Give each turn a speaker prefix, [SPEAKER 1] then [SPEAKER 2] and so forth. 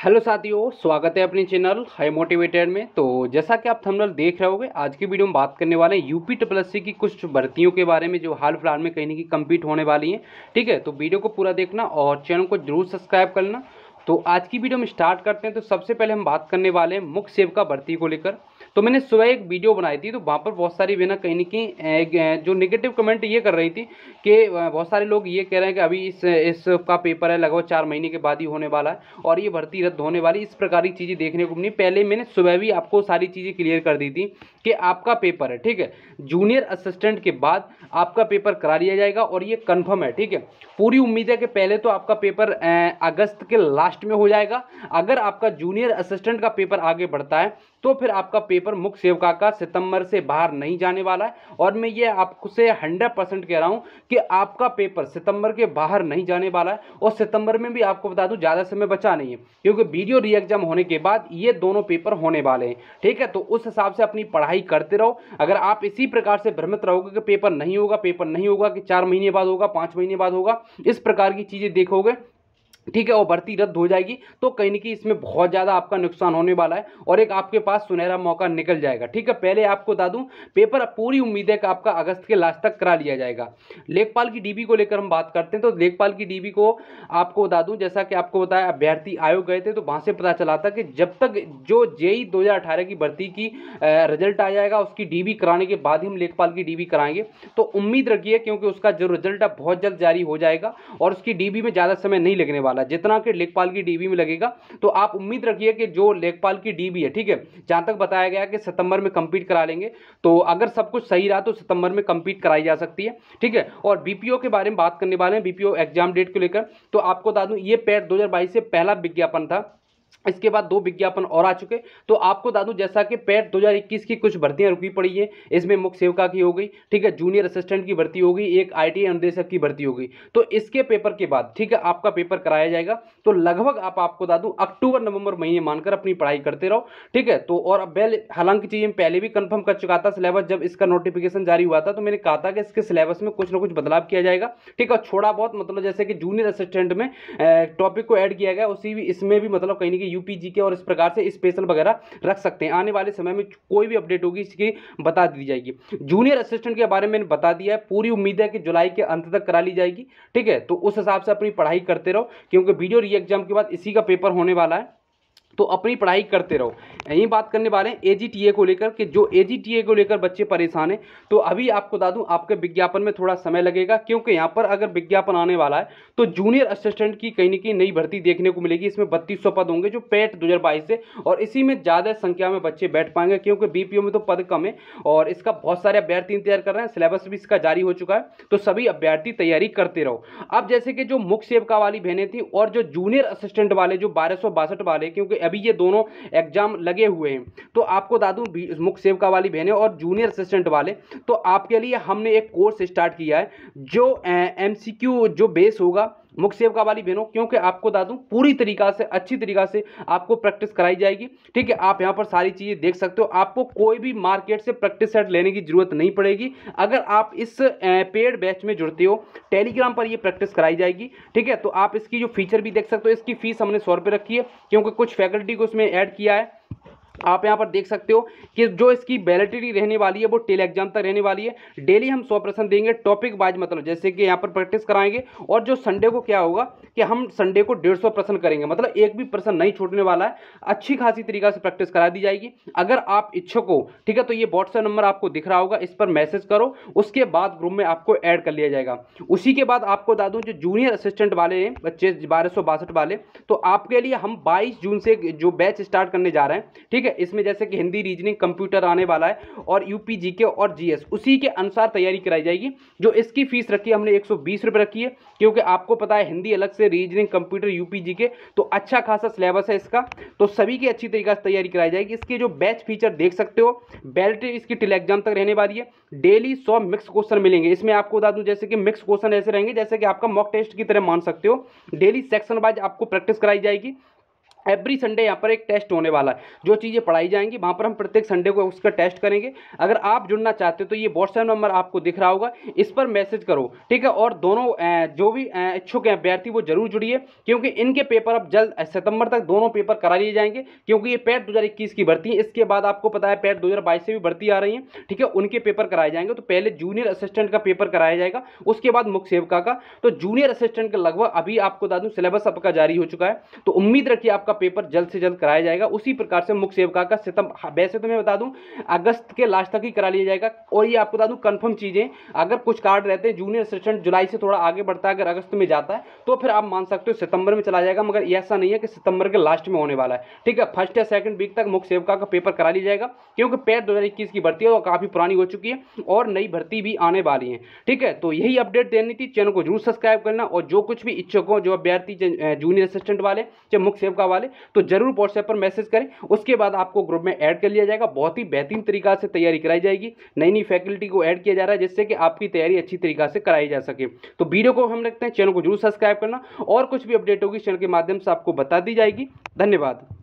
[SPEAKER 1] Hello साथियों, स्वागत है अपने चैनल हाई मोटिवेटेड में। तो जैसा कि आप थंबनेल देख रहे होंगे, आज की वीडियो में बात करने वाले हैं यूपी ट्रिपल एससी की कुछ भर्तियों के बारे में जो हाल फिलहाल में कहीं ना कहीं कंप्लीट होने वाली हैं। ठीक है, तो वीडियो को पूरा देखना और चैनल को जरूर सब्सक्राइब करना। तो आज की वीडियो में स्टार्ट करते हैं। तो सबसे पहले हम बात करने वाले हैं मुख्य सेवका भर्ती को लेकर। तो मैंने सुबह एक वीडियो बनाई थी, तो वहाँ पर बहुत सारी भी ना कहीं ना कहीं जो नेगेटिव कमेंट ये कर रही थी कि बहुत सारे लोग ये कह रहे हैं कि अभी इसका पेपर है, लगभग 4 महीने के बाद ही होने वाला है और ये भर्ती रद्द होने वाली, इस प्रकार की चीज़ें देखने को मिली। पहले मैंने सुबह भी आपको सारी चीज़ें क्लियर कर दी थी कि आपका पेपर है, ठीक है, जूनियर असिस्टेंट के बाद आपका पेपर करा लिया जाएगा और ये कन्फर्म है। ठीक है, पूरी उम्मीद है कि पहले तो आपका पेपर अगस्त के लास्ट में हो जाएगा। अगर आपका जूनियर असिस्टेंट का पेपर आगे बढ़ता है तो फिर आपका पेपर मुख्य सेवका का सितंबर से बाहर नहीं जाने वाला है। और मैं ये आपसे 100% कह रहा हूं कि आपका पेपर सितंबर के बाहर नहीं जाने वाला है। और सितंबर में भी आपको बता दूं ज़्यादा समय बचा नहीं है, क्योंकि वीडियो री एग्जाम होने के बाद ये दोनों पेपर होने वाले हैं। ठीक है, तो उस हिसाब से अपनी पढ़ाई करते रहो। अगर आप इसी प्रकार से भ्रमित रहोगे कि पेपर नहीं होगा, पेपर नहीं होगा, कि 4 महीने बाद होगा, 5 महीने बाद होगा, इस प्रकार की चीज़ें देखोगे, ठीक है, और भर्ती रद्द हो जाएगी, तो कहीं ना कहीं इसमें बहुत ज़्यादा आपका नुकसान होने वाला है और एक आपके पास सुनहरा मौका निकल जाएगा। ठीक है, पहले आपको बता दूं, पेपर पूरी उम्मीद है कि आपका अगस्त के लास्ट तक करा लिया जाएगा। लेखपाल की डीबी को लेकर हम बात करते हैं। तो लेखपाल की डीबी को आपको बता दूं, जैसा कि आपको बताया, अभ्यर्थी आयोग गए थे तो वहाँ से पता चला था कि जब तक जो जेई 2018 की भर्ती की रिजल्ट आ जाएगा, उसकी डीबी कराने के बाद ही हम लेखपाल की डीबी कराएंगे। तो उम्मीद रखिए, क्योंकि उसका जो रिजल्ट है बहुत जल्द जारी हो जाएगा और उसकी डीबी में ज़्यादा समय नहीं लगने वाला जितना कि लेखपाल की डीबी में लगेगा। तो आप उम्मीद रखिए कि जो लेखपाल की डीबी है, ठीक है, जहां तक बताया गया कि सितंबर में कंप्लीट करा लेंगे, तो अगर सब कुछ सही रहा तो सितंबर में कंप्लीट कराई जा सकती है। ठीक है, और बीपीओ के बारे में बात करने वाले हैं, बीपीओ एग्जाम डेट को लेकर। तो आपको बता दूं, ये पैट 2022 से पहला विज्ञापन था। इसके बाद 2 विज्ञापन और आ चुके। तो आपको बता दूं, जैसा कि पैट 2021 की कुछ भर्तियां रुकी पड़ी हैं, इसमें मुख्य सेवका की हो गई, ठीक है, जूनियर असिस्टेंट की भर्ती हो गई, एक आईटी अनुदेशक की भर्ती हो गई। तो इसके पेपर के बाद, ठीक है, आपका पेपर कराया जाएगा। तो लगभग आपको बता दूं, अक्टूबर नवंबर महीने मानकर अपनी पढ़ाई करते रहो। ठीक है, तो और अब हालांकि चीजें पहले भी कंफर्म कर चुका था सिलेबस, जब इसका नोटिफिकेशन जारी हुआ था तो मैंने कहा था कि इसके सिलेबस में कुछ ना कुछ बदलाव किया जाएगा। ठीक है, थोड़ा बहुत मतलब जैसे कि जूनियर असिस्टेंट में टॉपिक को ऐड किया गया, उसी भी इसमें भी मतलब कहीं ना कहीं यूपीजी के और इस प्रकार से स्पेशल वगैरह रख सकते हैं। आने वाले समय में कोई भी अपडेट होगी इसकी बता दी जाएगी। जूनियर असिस्टेंट के बारे में मैंने बता दिया है, पूरी उम्मीद है कि जुलाई के अंत तक करा ली जाएगी। ठीक है, तो उस हिसाब से अपनी पढ़ाई करते रहो, क्योंकि वीडियो री एग्जाम के बाद इसी का पेपर होने वाला है। तो अपनी पढ़ाई करते रहो। यही बात करने वाले हैं एजीटीए को लेकर, कि जो एजीटीए को लेकर बच्चे परेशान हैं। तो अभी आपको बता दूं, आपके विज्ञापन में थोड़ा समय लगेगा, क्योंकि यहाँ पर अगर विज्ञापन आने वाला है तो जूनियर असिस्टेंट की कहीं ना कहीं नई भर्ती देखने को मिलेगी। इसमें 3200 पद होंगे जो पैट 2022 से, और इसी में ज़्यादा संख्या में बच्चे बैठ पाएंगे, क्योंकि बीपीओ में तो पद कम है और इसका बहुत सारे अभ्यर्थी इंतजार कर रहे हैं। सिलेबस भी इसका जारी हो चुका है, तो सभी अभ्यर्थी तैयारी करते रहो। अब जैसे कि जो मुख्य सेवका वाली बहनें थी और जो जूनियर असिस्टेंट वाले जो 1262 वाले, क्योंकि अभी ये दोनों एग्जाम लगे हुए हैं, तो आपको बता दूं, मुख्य सेवका वाली बहनें और जूनियर असिस्टेंट वाले, तो आपके लिए हमने एक कोर्स स्टार्ट किया है जो एमसीक्यू जो बेस होगा मुख्य सेवका वाली बहनों, क्योंकि आपको बता दूं पूरी तरीका से अच्छी तरीका से आपको प्रैक्टिस कराई जाएगी। ठीक है, आप यहां पर सारी चीजें देख सकते हो, आपको कोई भी मार्केट से प्रैक्टिस सेट लेने की जरूरत नहीं पड़ेगी। अगर आप इस पेड बैच में जुड़ते हो, टेलीग्राम पर ये प्रैक्टिस कराई जाएगी। ठीक है, तो आप इसकी जो फीचर भी देख सकते हो। इसकी फीस हमने 100 रुपये रखी है, क्योंकि कुछ फैकल्टी को उसमें ऐड किया है। आप यहां पर देख सकते हो कि जो इसकी वैलिडिटी रहने वाली है वो टेल एग्जाम तक रहने वाली है। डेली हम 100% देंगे, टॉपिक वाइज, मतलब जैसे कि यहां पर प्रैक्टिस कराएंगे। और जो संडे को क्या होगा कि हम संडे को 150% करेंगे, मतलब एक भी पर्सन नहीं छूटने वाला है। अच्छी खासी तरीका से प्रैक्टिस करा दी जाएगी। अगर आप इच्छुक हो, ठीक है, तो ये व्हाट्सएप नंबर आपको दिख रहा होगा, इस पर मैसेज करो, उसके बाद ग्रुप में आपको ऐड कर लिया जाएगा। उसी के बाद आपको बता दूं, जो जूनियर असिस्टेंट वाले हैं बच्चे 1262 वाले, तो आपके लिए हम 22 जून से जो बैच स्टार्ट करने जा रहे हैं। ठीक है, इसमें जैसे कि हिंदी, रीजनिंग, कंप्यूटर आने वाला है और यूपी जीके और जीएस, उसी के अनुसार तैयारी कराई जाएगी। जो इसकी फीस रखी है हमने 120 रुपये रखी है, क्योंकि आपको पता है हिंदी अलग से, रीजनिंग, कंप्यूटर, यूपी जीके, तो अच्छा खासा सिलेबस है इसका। तो सभी की अच्छी तरीके से तैयारी कराई जाएगी। इसके जो बैच फीचर देख सकते हो, बैलेट इसकी टिल एग्जाम तक रहने वाली है। डेली 100 मिक्स क्वेश्चन मिलेंगे। इसमें आपको बता दूं, जैसे कि मिक्स क्वेश्चन ऐसे रहेंगे जैसे कि आपका मॉक टेस्ट की तरह मान सकते हो। डेली सेक्शन वाइज आपको प्रैक्टिस कराई जाएगी। एवरी संडे यहाँ पर एक टेस्ट होने वाला है। जो चीज़ें पढ़ाई जाएंगी वहाँ पर हम प्रत्येक संडे को उसका टेस्ट करेंगे। अगर आप जुड़ना चाहते हो तो ये व्हाट्सएप नंबर आपको दिख रहा होगा, इस पर मैसेज करो, ठीक है। और दोनों जो भी इच्छुक हैं अभ्यर्थी वो जरूर जुड़िए, क्योंकि इनके पेपर अब जल्द सितंबर तक दोनों पेपर करा लिए जाएंगे, क्योंकि ये पैट 2021 की भर्ती है। इसके बाद आपको पता है पैट 2022 से भी भर्ती आ रही है, ठीक है, उनके पेपर कराए जाएंगे। तो पहले जूनियर असिस्टेंट का पेपर कराया जाएगा, उसके बाद मुख्य सेवका का। तो जूनियर असिस्टेंट का लगभग अभी आपको बता दूं सिलेबस आपका जारी हो चुका है, तो उम्मीद रखिए आपका पेपर जल्द से जल्द कराया जाएगा। उसी प्रकार से मुख्य सेवका का सितंबर, वैसे तो मैं बता दूं अगस्त के लास्ट तक ही करा लिया जाएगा। और ये आपको बता दूं कंफर्म चीजें, अगर कुछ कार्ड रहते हैं जूनियर असिस्टेंट जुलाई से थोड़ा आगे बढ़ता है, अगर अगस्त में जाता है तो फिर आप मान सकते हो सितंबर में चला जाएगा, मगर ऐसा नहीं है कि सितंबर के लास्ट में होने वाला है, ठीक है। फर्स्ट या सेकंड वीक तक मुख्य सेवका का पेपर करा लिया जाएगा, क्योंकि पैट 2021 की भर्ती है वो काफी पुरानी हो चुकी है और नई भर्ती भी आने वाली है, ठीक है। तो यही अपडेट देनी थी। चैनल को जरूर सब्सक्राइब करना, और जो कुछ भी इच्छुक हो, जो अभ्यर्थी जूनियर असिस्टेंट वाले चाहे मुख्य सेवका वाले, तो जरूर व्हाट्सएप पर मैसेज करें, उसके बाद आपको ग्रुप में ऐड कर लिया जाएगा। बहुत ही बेहतरीन तरीका से तैयारी कराई जाएगी, नई नई फैकल्टी को ऐड किया जा रहा है, जिससे कि आपकी तैयारी अच्छी तरीका से कराई जा सके। तो वीडियो को हम रखते हैं, चैनल को जरूर सब्सक्राइब करना, और कुछ भी अपडेट होगी चैनल के माध्यम से आपको बता दी जाएगी। धन्यवाद।